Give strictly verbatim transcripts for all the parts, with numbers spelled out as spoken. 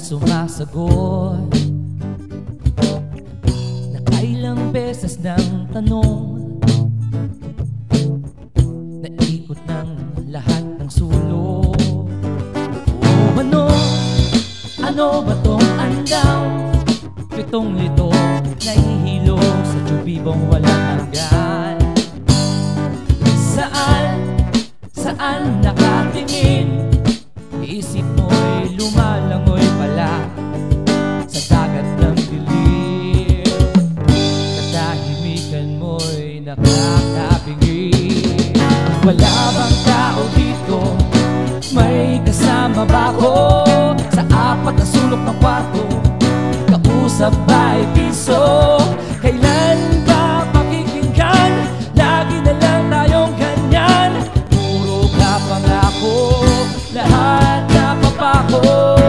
sumasagot. Nakailang beses ng tanong, naikot ng lahat ng sulok. O ano, ano ba tong andaw? Pitong lito, nahihilo sa tubibong walang hanggan. Saan, saan nakatingin? Isip mo'y lumalangoy pala sa dagat ng dilim. Katahimikan mo'y nakakabingi. Wala bang tao dito? May kasama ba ko? Sa apat na sulok ng kwarto, kausap ba'y piso? Kailan ba pakikinggan? Lagi na lang tayong ganyan. Puro ka pangako, lahat na papako.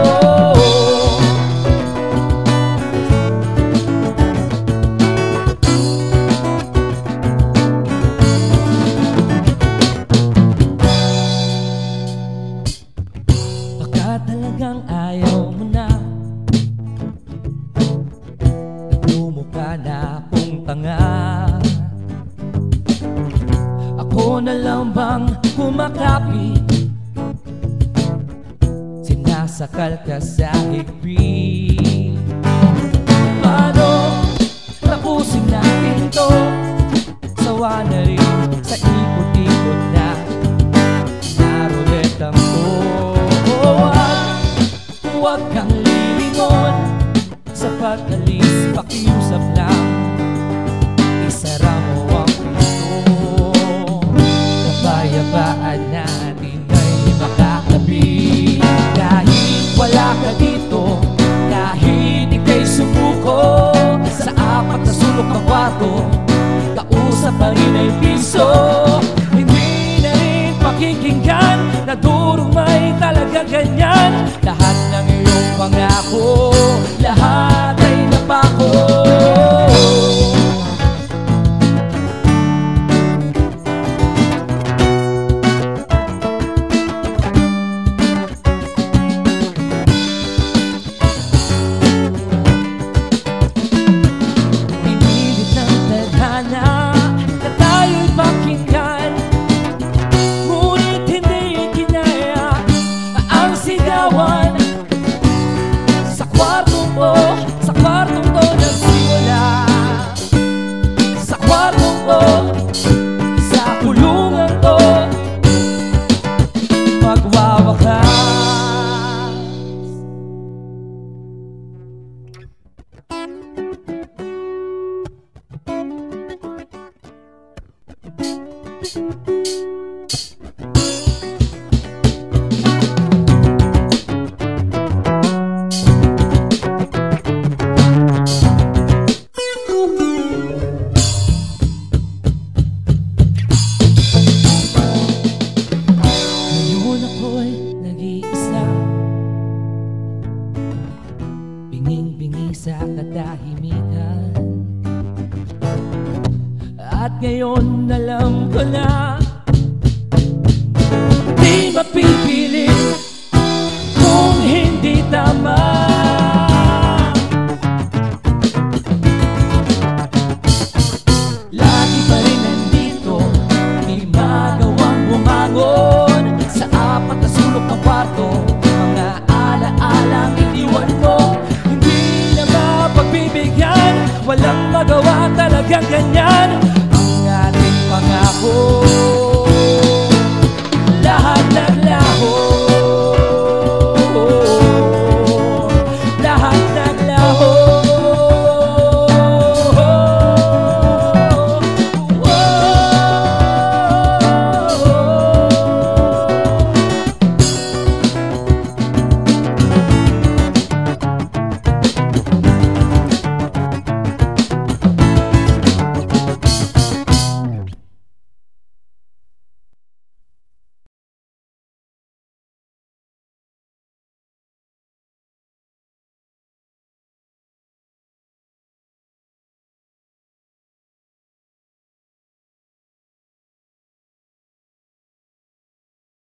Baka talagang ayaw mo na, nagmumukha na akong tanga. Ako na lang bang kumakapit? Sinasakal ka sa higpit. Paano tapusin natin to? Sawa na rin sa ikot-ikot na naruletang to. Huwag, huwag kang lilingon, sa pag-alis pakiusap lang, isara mo ang pinto. Kapayapaan natin ay makakabi. Kahit wala ka dito, kahit ika'y sumuko, sa apat na sulok ng kwarto, kausap pa rin ay piso. Hindi na rin pakikinggan, nadurumay talaga ganyan. Lahat ng iyong pangako, lahat ay napako. Sa kwartong ko, sa kwartong ko nagsimula. Sa kwartong ko, sa kulungan ko, magwawakas. Binging-bingi sa katahimikan, at ngayon alam ko na di mapipili.